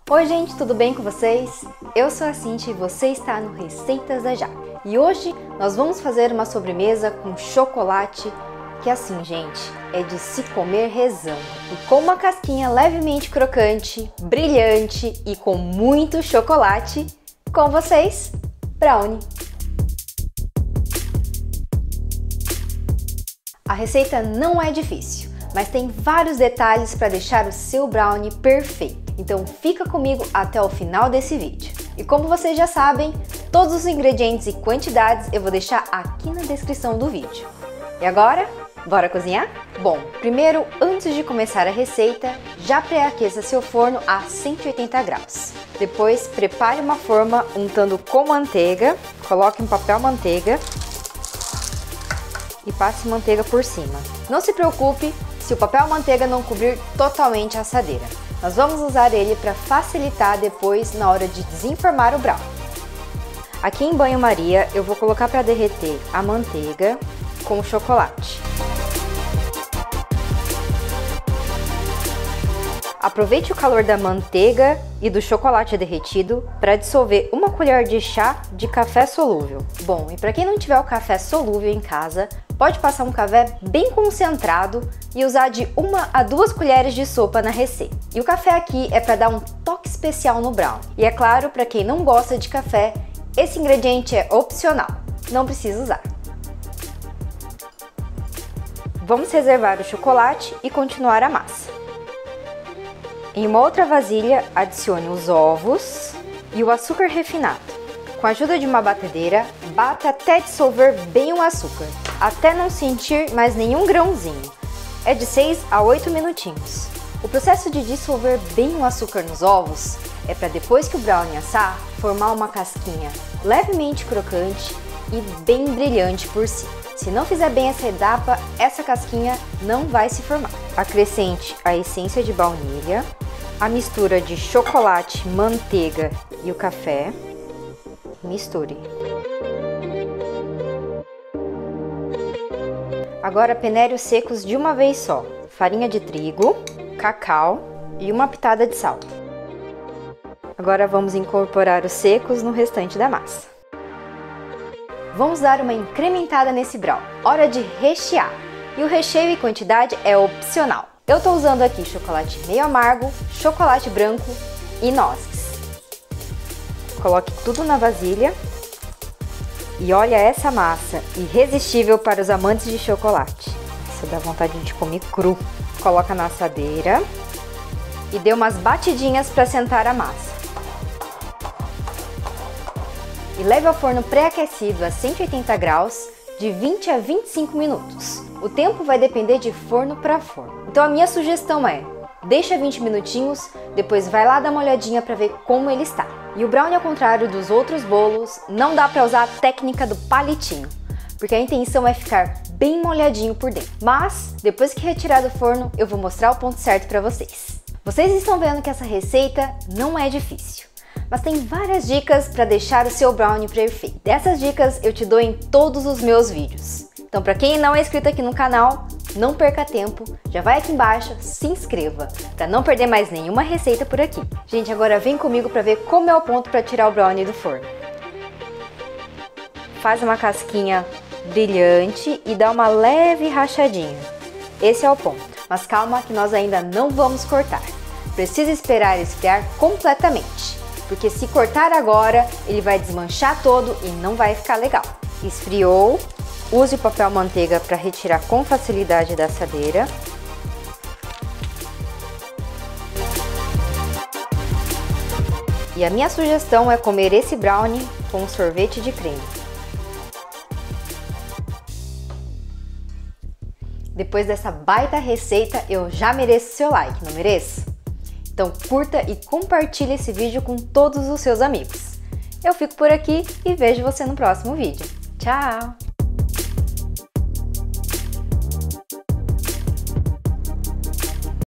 Oi gente, tudo bem com vocês? Eu sou a Cintia e você está no Receitas da Jaque. E hoje nós vamos fazer uma sobremesa com chocolate que assim, gente, é de se comer rezando. E com uma casquinha levemente crocante, brilhante e com muito chocolate, com vocês, brownie. A receita não é difícil, mas tem vários detalhes para deixar o seu brownie perfeito. Então fica comigo até o final desse vídeo. E como vocês já sabem, todos os ingredientes e quantidades eu vou deixar aqui na descrição do vídeo. E agora, bora cozinhar? Bom, primeiro, antes de começar a receita, já pré-aqueça seu forno a 180 graus. Depois, prepare uma forma untando com manteiga, coloque um papel manteiga e passe manteiga por cima. Não se preocupe se o papel manteiga não cobrir totalmente a assadeira. Nós vamos usar ele para facilitar depois na hora de desenformar o brownie. Aqui em banho-maria eu vou colocar para derreter a manteiga com o chocolate. Aproveite o calor da manteiga e do chocolate derretido para dissolver uma colher de chá de café solúvel. Bom, e para quem não tiver o café solúvel em casa, pode passar um café bem concentrado e usar de 1 a 2 colheres de sopa na receita. E o café aqui é para dar um toque especial no brownie. E é claro, para quem não gosta de café, esse ingrediente é opcional, não precisa usar. Vamos reservar o chocolate e continuar a massa. Em uma outra vasilha, adicione os ovos e o açúcar refinado. Com a ajuda de uma batedeira, bata até dissolver bem o açúcar, até não sentir mais nenhum grãozinho. É de 6 a 8 minutinhos. O processo de dissolver bem o açúcar nos ovos é para depois que o brownie assar, formar uma casquinha levemente crocante e bem brilhante por cima. Se não fizer bem essa etapa, essa casquinha não vai se formar. Acrescente a essência de baunilha, a mistura de chocolate, manteiga e o café. Misture. Agora peneire os secos de uma vez só. Farinha de trigo, cacau e uma pitada de sal. Agora vamos incorporar os secos no restante da massa. Vamos dar uma incrementada nesse brownie. Hora de rechear. E o recheio e quantidade é opcional. Eu estou usando aqui chocolate meio amargo, chocolate branco e nozes. Coloque tudo na vasilha. E olha essa massa, irresistível para os amantes de chocolate. Isso dá vontade de comer cru. Coloca na assadeira e dê umas batidinhas para sentar a massa. E leve ao forno pré-aquecido a 180 graus de 20 a 25 minutos. O tempo vai depender de forno para forno. Então a minha sugestão é, deixa 20 minutinhos, depois vai lá dar uma olhadinha para ver como ele está. E o brownie, ao contrário dos outros bolos, não dá para usar a técnica do palitinho, porque a intenção é ficar bem molhadinho por dentro. Mas, depois que retirar do forno, eu vou mostrar o ponto certo para vocês. Vocês estão vendo que essa receita não é difícil, mas tem várias dicas para deixar o seu brownie perfeito. Dessas dicas eu te dou em todos os meus vídeos. Então, para quem não é inscrito aqui no canal, não perca tempo, já vai aqui embaixo, se inscreva, para não perder mais nenhuma receita por aqui. Gente, agora vem comigo para ver como é o ponto para tirar o brownie do forno. Faz uma casquinha brilhante e dá uma leve rachadinha. Esse é o ponto. Mas calma que nós ainda não vamos cortar. Precisa esperar esfriar completamente, porque se cortar agora, ele vai desmanchar todo e não vai ficar legal. Esfriou. Use o papel manteiga para retirar com facilidade da assadeira. E a minha sugestão é comer esse brownie com sorvete de creme. Depois dessa baita receita, eu já mereço seu like, não mereço? Então curta e compartilhe esse vídeo com todos os seus amigos. Eu fico por aqui e vejo você no próximo vídeo. Tchau!